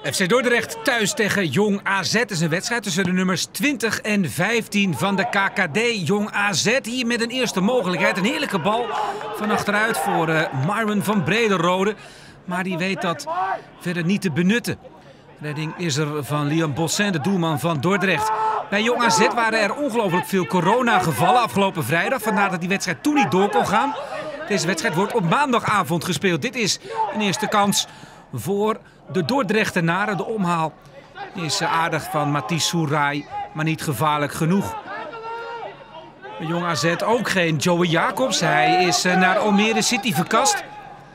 FC Dordrecht thuis tegen Jong AZ. Het is een wedstrijd tussen de nummers 20 en 15 van de KKD. Jong AZ hier met een eerste mogelijkheid. Een heerlijke bal van achteruit voor Myron van Brederode. Maar die weet dat verder niet te benutten. Redding is er van Liam Bossin, de doelman van Dordrecht. Bij Jong AZ waren er ongelooflijk veel coronagevallen afgelopen vrijdag. Vandaar dat die wedstrijd toen niet door kon gaan. Deze wedstrijd wordt op maandagavond gespeeld. Dit is een eerste kans voor de Dordrechtenaren. De omhaal is aardig van Mathies Soerai, maar niet gevaarlijk genoeg. Bij Jong AZ ook geen Joey Jacobs. Hij is naar Almere City verkast.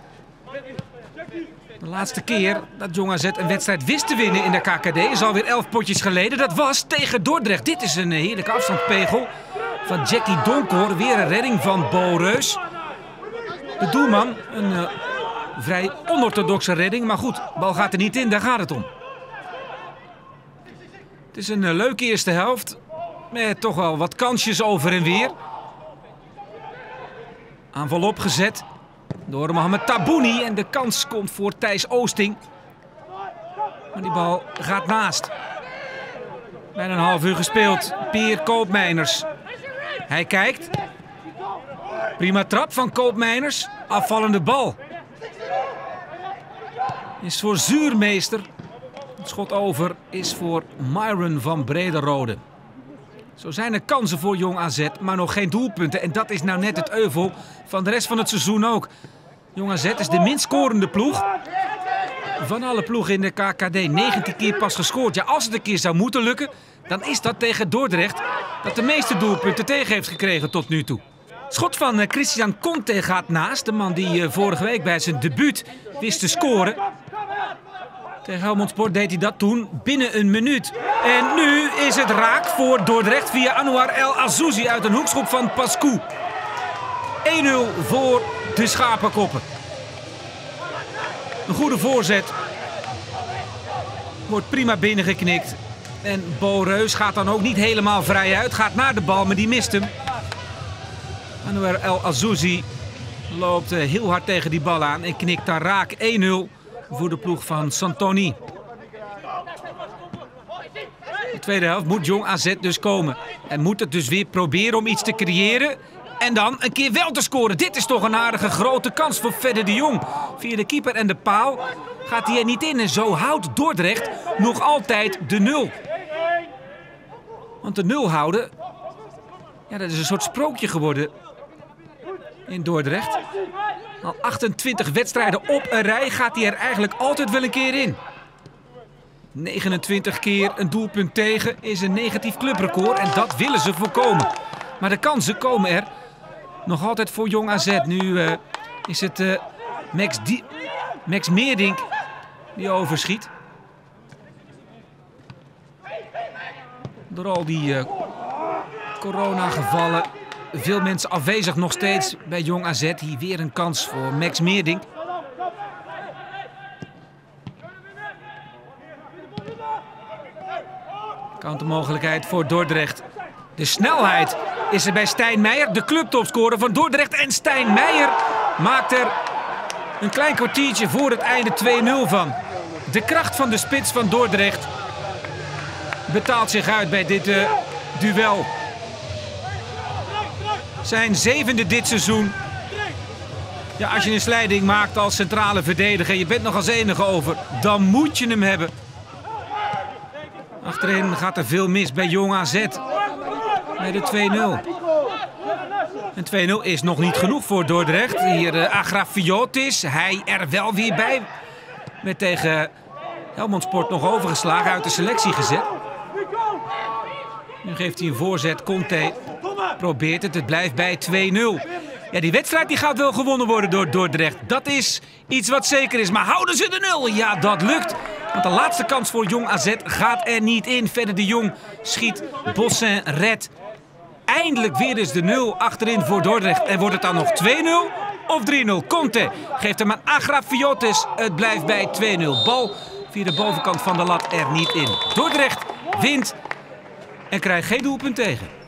De laatste keer dat Jong AZ een wedstrijd wist te winnen in de KKD is alweer 11 potjes geleden. Dat was tegen Dordrecht. Dit is een heerlijke afstandspegel van Jackie Donkor. Weer een redding van Bo Reus. De doelman, een vrij onorthodoxe redding. Maar goed, de bal gaat er niet in, daar gaat het om. Het is een leuke eerste helft. Met toch wel wat kansjes over en weer. Aanval opgezet door Mohamed Tabouni. En de kans komt voor Thijs Oosting. Maar die bal gaat naast. Bijna een half uur gespeeld. Pier Koopmeiners. Hij kijkt. Prima trap van Koopmeiners. Afvallende bal. Is voor Zuurmeester. Het schot over is voor Myron van Brederode. Zo zijn er kansen voor Jong AZ, maar nog geen doelpunten. En dat is nou net het euvel van de rest van het seizoen ook. Jong AZ is de minst scorende ploeg van alle ploegen in de KKD. 19 keer pas gescoord. Ja, als het een keer zou moeten lukken, dan is dat tegen Dordrecht, dat de meeste doelpunten tegen heeft gekregen tot nu toe. Schot van Christian Conte gaat naast. De man die vorige week bij zijn debuut wist te scoren. Tegen Helmond Sport deed hij dat toen binnen een minuut. En nu is het raak voor Dordrecht via Anouar El Azouzi uit een hoekschop van Pascou. 1-0 voor de Schapenkoppen. Een goede voorzet. Wordt prima binnengeknikt. En Bo Reus gaat dan ook niet helemaal vrij uit. Gaat naar de bal, maar die mist hem. Anouar El Azouzi loopt heel hard tegen die bal aan en knikt daar raak. 1-0 voor de ploeg van Santoni. De tweede helft moet Jong AZ dus komen. En moet het dus weer proberen om iets te creëren. En dan een keer wel te scoren. Dit is toch een aardige grote kans voor Fedde de Jong. Via de keeper en de paal gaat hij er niet in. En zo houdt Dordrecht nog altijd de 0. Want de 0 houden, ja, dat is een soort sprookje geworden in Dordrecht. Al 28 wedstrijden op een rij gaat hij er eigenlijk altijd wel een keer in. 29 keer een doelpunt tegen is een negatief clubrecord en dat willen ze voorkomen. Maar de kansen komen er nog altijd voor Jong AZ. Nu is het Max Meerdink die overschiet. Door al die coronagevallen. Veel mensen afwezig nog steeds bij Jong AZ. Hier weer een kans voor Max Meerdink. Countermogelijkheid voor Dordrecht. De snelheid is er bij Stijn Meijer, de clubtopscorer van Dordrecht. En Stijn Meijer maakt er een klein kwartiertje voor het einde 2-0 van. De kracht van de spits van Dordrecht betaalt zich uit bij dit duel. Zijn 7e dit seizoen. Ja, als je een slijding maakt als centrale verdediger, je bent nog als enige over, dan moet je hem hebben. Achterin gaat er veel mis bij Jong AZ. Bij de 2-0. En 2-0 is nog niet genoeg voor Dordrecht. Hier Agrafiotis, hij er wel weer bij. Met tegen Helmond Sport nog overgeslagen, uit de selectie gezet. Nu geeft hij een voorzet, Conte probeert het, het blijft bij 2-0. Ja, die wedstrijd die gaat wel gewonnen worden door Dordrecht. Dat is iets wat zeker is, maar houden ze de 0? Ja, dat lukt. Want de laatste kans voor Jong AZ gaat er niet in. Fedde de Jong schiet, Bossin redt. Eindelijk weer is de 0 achterin voor Dordrecht. En wordt het dan nog 2-0 of 3-0? Conte geeft hem aan Agrafiotis. Het blijft bij 2-0. Bal via de bovenkant van de lat er niet in. Dordrecht wint en krijgt geen doelpunt tegen.